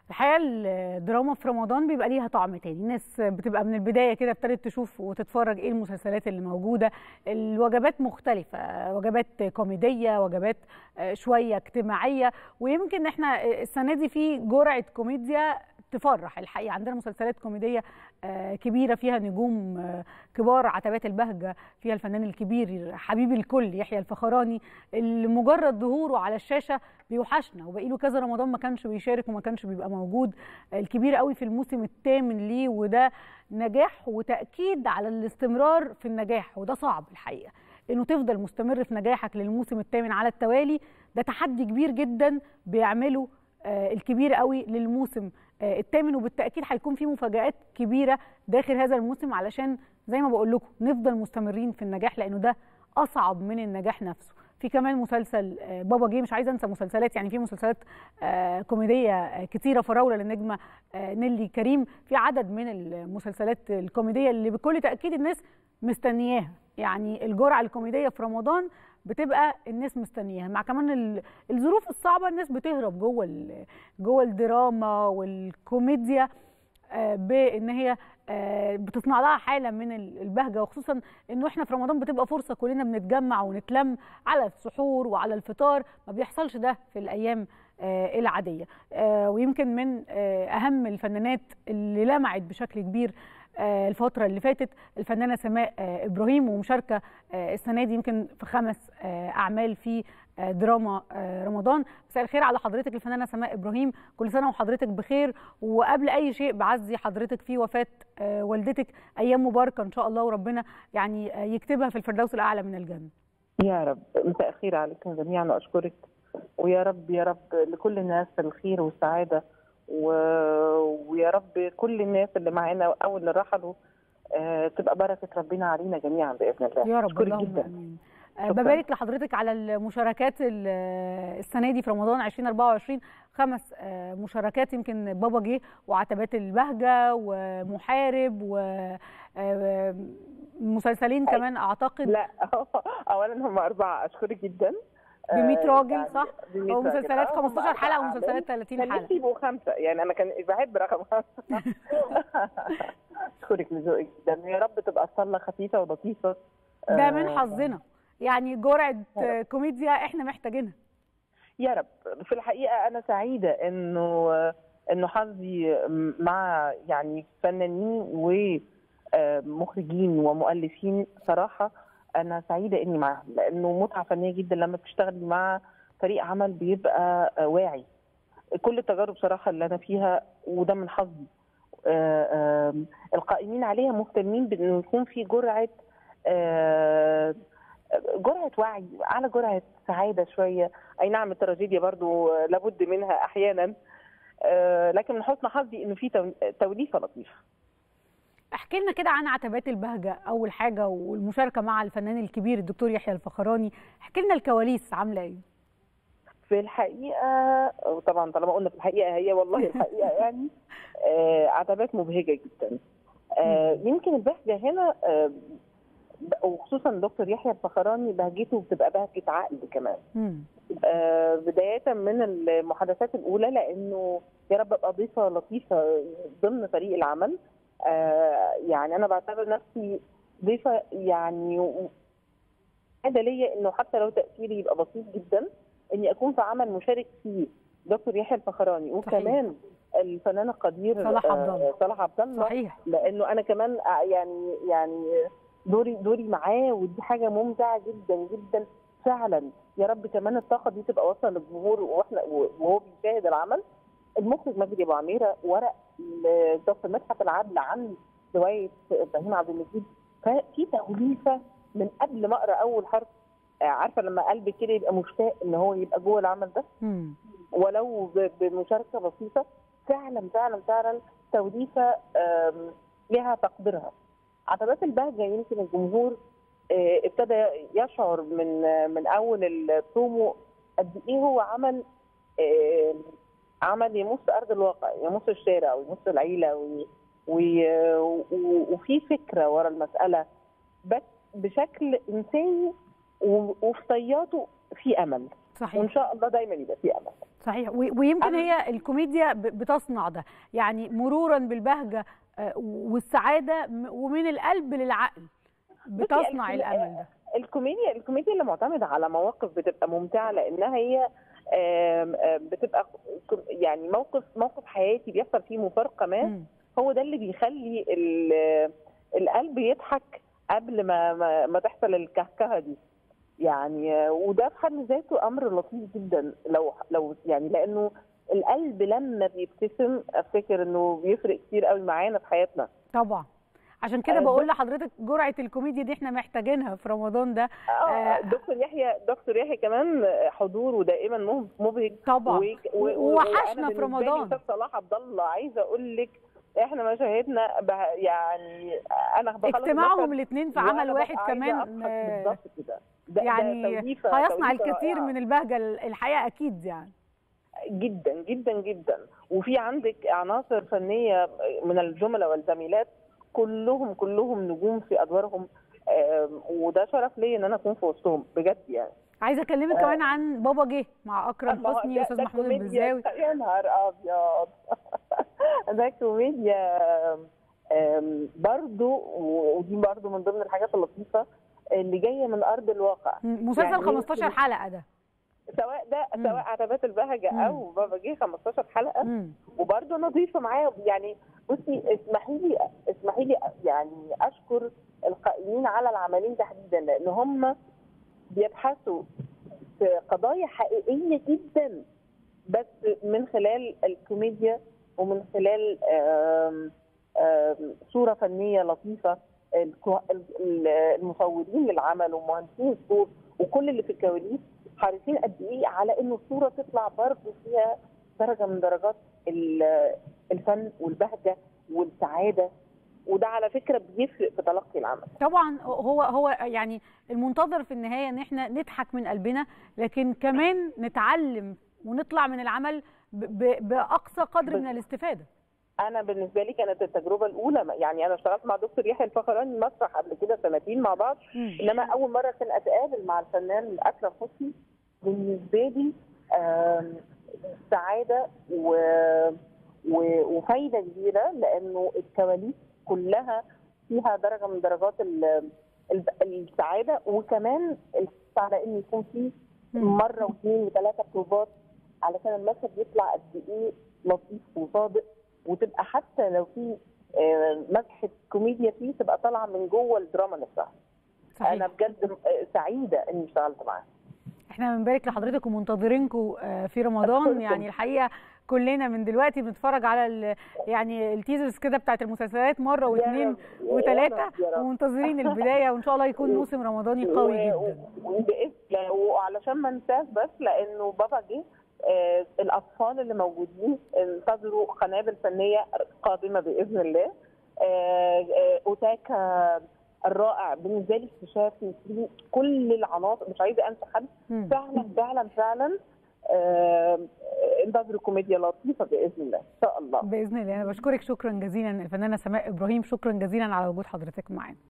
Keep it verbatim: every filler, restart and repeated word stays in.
الحقيقه الدراما في رمضان بيبقى ليها طعم تاني. الناس بتبقى من البدايه كده ابتدت تشوف وتتفرج ايه المسلسلات اللي موجوده. الوجبات مختلفه، وجبات كوميديه، وجبات شويه اجتماعيه، ويمكن احنا السنه دي في جرعه كوميديا تفرح. الحقيقه عندنا مسلسلات كوميديه كبيره فيها نجوم كبار. عتبات البهجه فيها الفنان الكبير حبيب الكل يحيى الفخراني، اللي مجرد ظهوره على الشاشه بيوحشنا، وبقي له كذا رمضان ما كانش بيشارك وما كانش بيبقى موجود. الكبير قوي في الموسم الثامن ليه، وده نجاح وتاكيد على الاستمرار في النجاح، وده صعب الحقيقه انه تفضل مستمر في نجاحك للموسم الثامن على التوالي. ده تحدي كبير جدا بيعمله الكبير قوي للموسم الثامن، وبالتاكيد هيكون في مفاجآت كبيره داخل هذا الموسم، علشان زي ما بقول لكم نفضل مستمرين في النجاح، لانه ده اصعب من النجاح نفسه. في كمان مسلسل بابا جه، مش عايزه انسى مسلسلات، يعني في مسلسلات كوميديه كتيره، فراوله للنجمه نيلي كريم. في عدد من المسلسلات الكوميديه اللي بكل تاكيد الناس مستنياها. يعني الجرعه الكوميديه في رمضان بتبقى الناس مستنياها، مع كمان الظروف الصعبه الناس بتهرب جوه جوه الدراما والكوميديا بان هي بتصنع لها حاله من البهجه، وخصوصا انه احنا في رمضان بتبقى فرصه كلنا بنتجمع ونتلم على السحور وعلى الفطار. ما بيحصلش ده في الايام العاديه. ويمكن من اهم الفنانات اللي لمعت بشكل كبير الفترة اللي فاتت الفنانة سماء إبراهيم، ومشاركة السنة دي يمكن في خمس أعمال في دراما رمضان. مساء الخير على حضرتك الفنانة سماء إبراهيم، كل سنة وحضرتك بخير. وقبل أي شيء بعزي حضرتك في وفاة والدتك، أيام مباركة إن شاء الله، وربنا يعني يكتبها في الفردوس الأعلى من الجنة. يا رب. مساء الخير عليكم جميعا وأشكرك، ويا رب يا رب لكل الناس الخير والسعادة، و... ويا رب كل الناس اللي معانا او اللي رحلوا آه تبقى بركه ربنا علينا جميعا باذن الله. يا رب اللهم امين. ببارك لحضرتك على المشاركات السنه دي في رمضان ألفين وأربعة وعشرين، خمس مشاركات، يمكن بابا جه وعتبات البهجه ومحارب ومسلسلين كمان اعتقد. لا اولا هم اربعه، اشكرك جدا. ب مية راجل يعني صح؟ او مسلسلات خمستاشر حلقه ومسلسلات ثلاثين حلقه. كان يبقوا خمسه، يعني انا كان بحب رقم خمسه. اشكرك لذوقك جدا، يا رب تبقى الصله خفيفه ولطيفه. ده من حظنا، يعني جرعه كوميديا احنا محتاجينها. يا رب. في الحقيقه انا سعيده انه انه حظي مع يعني فنانين ومخرجين ومؤلفين. صراحه أنا سعيدة إني معاهم، لأنه متعة فنية جدا لما بتشتغلي مع فريق عمل بيبقى واعي. كل التجارب صراحة اللي أنا فيها وده من حظي، القائمين عليها مهتمين بأنه يكون في جرعة جرعة وعي على جرعة سعادة شوية. أي نعم التراجيديا برضو لابد منها أحيانا، لكن من حسن حظي إنه في توليفة لطيفة. احكي لنا كده عن عتبات البهجه اول حاجه، والمشاركه مع الفنان الكبير الدكتور يحيى الفخراني. احكي لنا الكواليس عامله ايه؟ في الحقيقه، وطبعا طالما قلنا في الحقيقه هي والله الحقيقه يعني آه عتبات مبهجه جدا. آه يمكن البهجه هنا آه وخصوصا دكتور يحيى الفخراني بهجته بتبقى بهجه عقل كمان. آه بدايه من المحادثات الاولى، لانه يا رب ابقى ضيفه لطيفه ضمن فريق العمل. آه يعني انا بعتبر نفسي ضيفه، يعني هذا ليا انه حتى لو تاثيري يبقى بسيط جدا اني اكون في عمل مشارك فيه دكتور يحيى الفخراني وكمان الفنان القدير صلاح عبد الله. آه صلاح عبد الله. صحيح. لانه انا كمان يعني يعني دوري دوري معاه، ودي حاجه ممتعه جدا جدا فعلا. يا رب كمان الطاقه دي تبقى واصله للجمهور واحنا وهو بيشاهد العمل. المخرج مجدي ابو عميره، ورق لدكتور مدحت العدل عن روايه ابراهيم عبد المجيد. ففي توليفه من قبل ما اقرا اول حرف. عارفه لما قلبك كده يبقى مشتاق ان هو يبقى جوه العمل ده، مم. ولو بمشاركه بسيطه. فعلا فعلا فعلا توليفه لها تقديرها. عتبات البهجه يمكن الجمهور ابتدى يشعر من من اول البرومو قد ايه هو عمل عمل يمس ارض الواقع، يمس الشارع ويمس العيله، و... و... وفي فكره ورا المساله، بس بشكل انساني، و... وفي طياته في امل. صحيح. وان شاء الله دايما يبقى في امل. صحيح، ويمكن هي الكوميديا بتصنع ده، يعني مرورا بالبهجه والسعاده ومن القلب للعقل بتصنع الامل ده. الكوميديا الكوميديا اللي معتمده على مواقف بتبقى ممتعه، لانها هي بتبقى يعني موقف موقف حياتي بيحصل فيه مفارقه ما، هو ده اللي بيخلي القلب يضحك قبل ما ما, ما تحصل الكهكهه دي يعني. وده في حد ذاته امر لطيف جدا، لو لو يعني لانه القلب لما بيبتسم افتكر انه بيفرق كتير قوي معانا في حياتنا. طبعا، عشان كده بقول لحضرتك جرعه الكوميديا دي احنا محتاجينها في رمضان ده. اه دكتور يحيى دكتور يحيى كمان حضوره دائما مبهج طبعا، ووحشنا في رمضان. استاذ صلاح عبد الله عايزه اقول لك احنا مشاهدنا يعني انا بخلص اجتماعهم الاثنين في عمل واحد كمان بالظبط كده، يعني هيصنع الكثير من البهجه الحقيقه اكيد يعني. جدا جدا جدا. وفي عندك عناصر فنيه من الزملاء والزميلات كلهم كلهم نجوم في ادوارهم، وده شرف ليا ان انا اكون في وسطهم بجد يعني. عايزه اكلمك كمان عن بابا جه مع اكرم حسني واستاذ محمود البزاوي. يا نهار ابيض ده كوميديا برضو، ودي برضو من ضمن الحاجات اللطيفه اللي جايه من ارض الواقع. مسلسل يعني خمستاشر حلقه ده، سواء ده مم. سواء عتبات البهجه مم. او بابا جه خمستاشر حلقه، مم. وبرضه نظيفه معايا يعني. بصي اسمحي لي اسمحي لي يعني اشكر القائمين على العملين تحديدا، لان هم بيبحثوا في قضايا حقيقيه جدا، بس من خلال الكوميديا ومن خلال آم آم صوره فنيه لطيفه. المصورين للعمل ومهندسين الصوت وكل اللي في الكواليس حريصين قد ايه على انه الصوره تطلع برضه فيها درجه من درجات الفن والبهجه والسعاده، وده على فكره بيفرق في تلقي العمل. طبعا هو هو يعني المنتظر في النهايه ان احنا نضحك من قلبنا، لكن كمان نتعلم ونطلع من العمل باقصى قدر من الاستفاده. انا بالنسبه لي كانت التجربه الاولى، يعني انا اشتغلت مع دكتور يحيى الفخراني مسرح قبل كده سنتين مع بعض، م. انما اول مره كان اتقابل مع الفنان اكرم حسني بالنسبه لي سعاده و... و... وفايده كبيره، لانه الكواليس كلها فيها درجه من درجات ال... السعاده، وكمان على ان يكون في مره واثنين وثلاثه بروفات علشان المشهد يطلع قد ايه لطيف وصادق، وتبقى حتى لو في مسحه كوميديا فيه تبقى طالعه من جوه الدراما نفسها. صحيح. انا بجد سعيده اني اشتغلت معاه. احنا بنبارك لحضرتك ومنتظرينكم في رمضان، يعني الحقيقه كلنا من دلوقتي بنتفرج على يعني التيزرز كده بتاعت المسلسلات مره واثنين وثلاثه، ومنتظرين البدايه، وان شاء الله يكون موسم رمضاني قوي جدا. وباذن وعلشان ما ننساش بس، لانه بابا جه آه الاطفال اللي موجودين انتظروا قنابل فنيه قادمه باذن الله. آه آه اوتاكا الرائع بالنسبه لي، اكتشاف كل العناصر، مش عايزه انسى حد. فعلا فعلا فعلا آه انتظروا كوميديا لطيفه باذن الله ان شاء الله. باذن الله. انا بشكرك شكرا جزيلا الفنانه سماء ابراهيم، شكرا جزيلا على وجود حضرتك معانا.